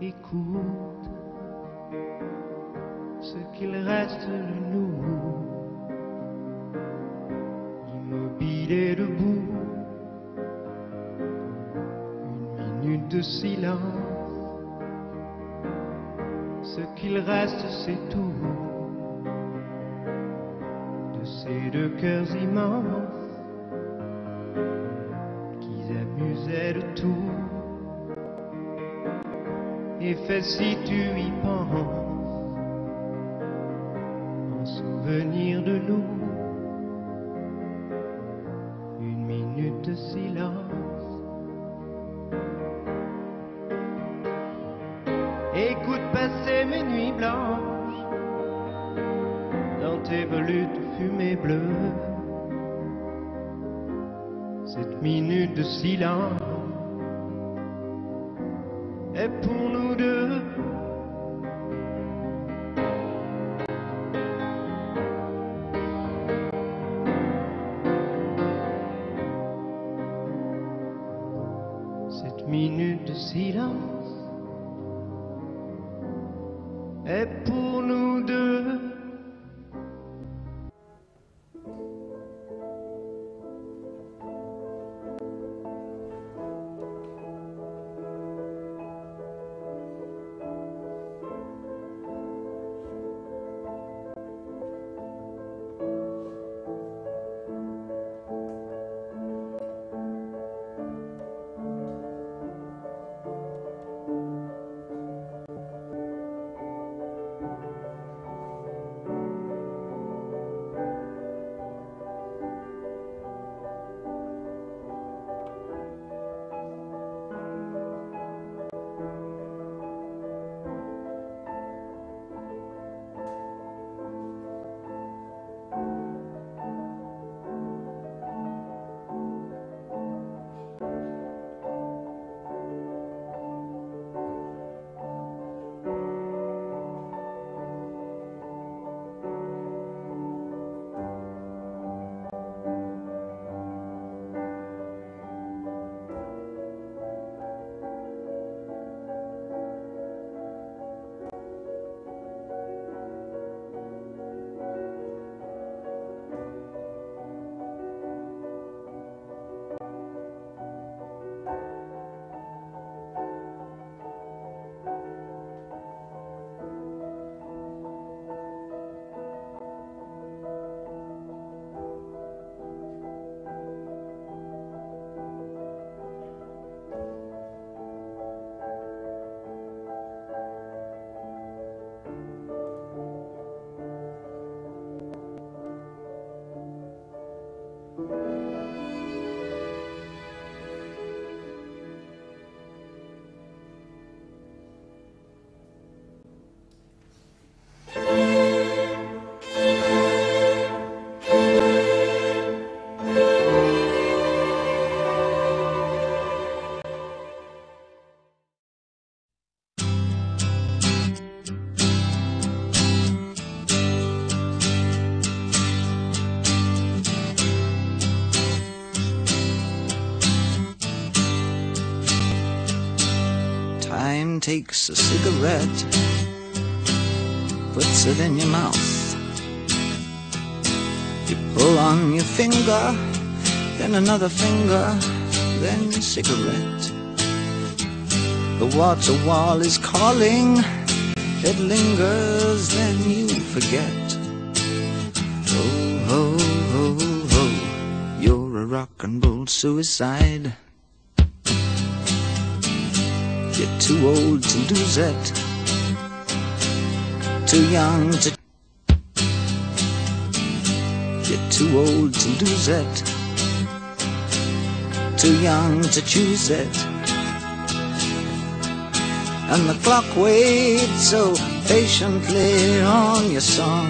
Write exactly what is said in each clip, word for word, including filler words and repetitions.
écoute ce qu'il reste de nous, immobile et debout, une minute de silence. Ce qu'il reste, c'est tout de ces deux cœurs immenses qui amusaient de tout. Et fais si tu y penses, en souvenir de nous, une minute de silence. Écoute passer mes nuits blanches dans tes volutes fumées bleues, cette minute de silence est pour nous deux. Cette minute de silence est pour nous deux. Time takes a cigarette, puts it in your mouth. You pull on your finger, then another finger, then a cigarette. The water wall is calling, it lingers, then you forget. Oh, ho, ho, ho, you're a rock and roll suicide. You're too old to lose it, too young to. You're too old to lose it, too young to choose it. And the clock waits so patiently on your song.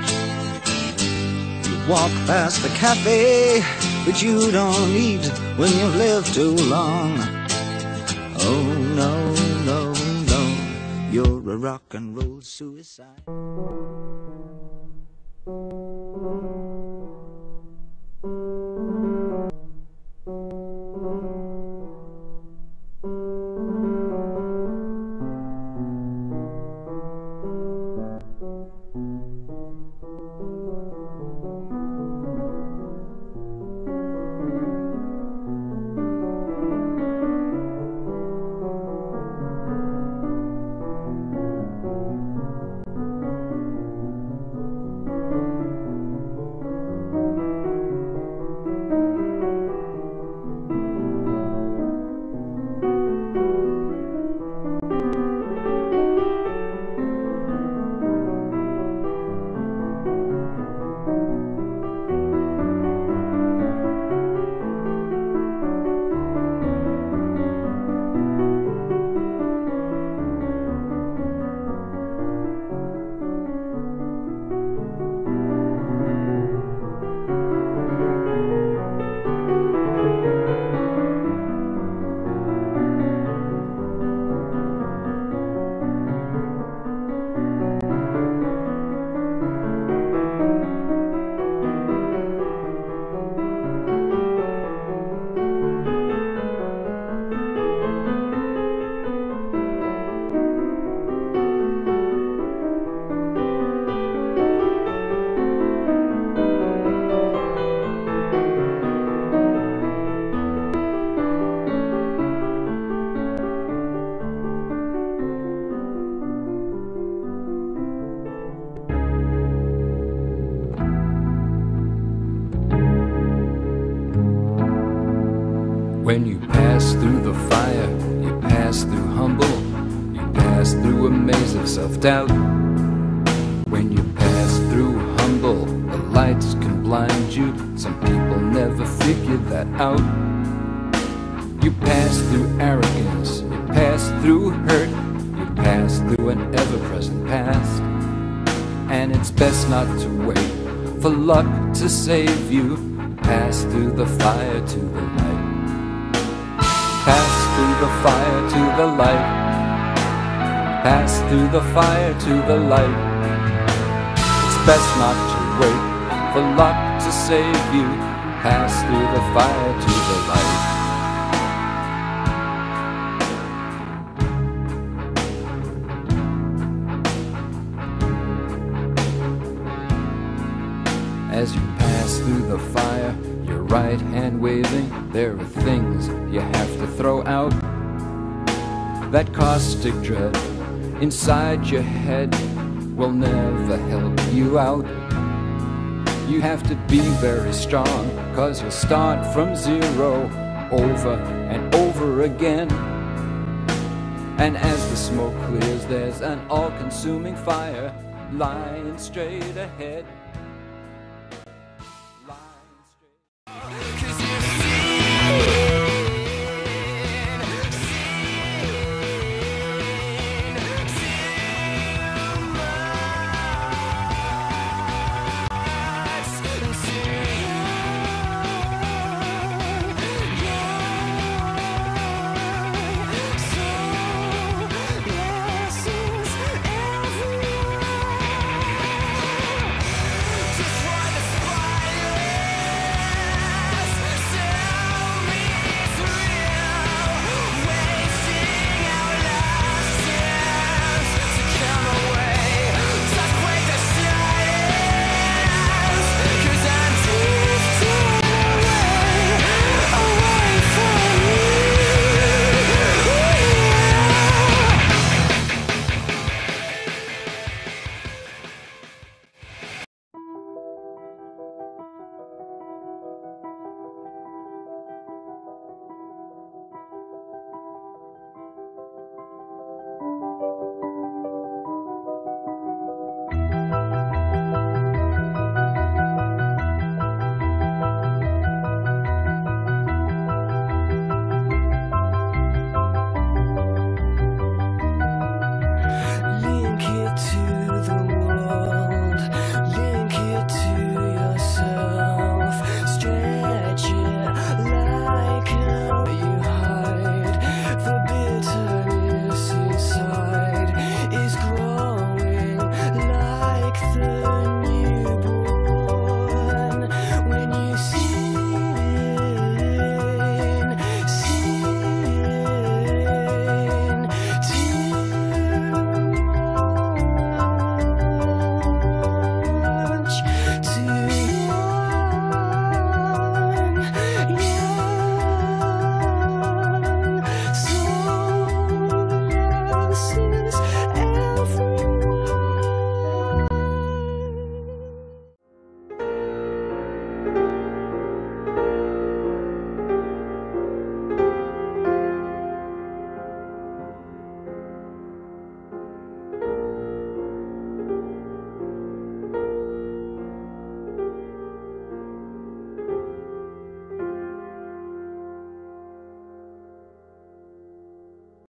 You walk past the cafe, but you don't eat when you've lived too long. Oh no, no, no, you're a rock and roll suicide. When you pass through the fire, you pass through humble, you pass through a maze of self-doubt. When you pass through humble, the lights can blind you. Some people never figure that out. You pass through arrogance, you pass through hurt, you pass through an ever-present past. And it's best not to wait for luck to save you. Pass through the fire to the light. Pass through the fire to the light. Pass through the fire to the light. It's best not to wait for luck to save you. Pass through the fire to the light. As you pass through the fire, your right hand waving, there are things you have to throw out. That caustic dread inside your head will never help you out. You have to be very strong, cause you'll start from zero over and over again. And as the smoke clears, there's an all-consuming fire lying straight ahead.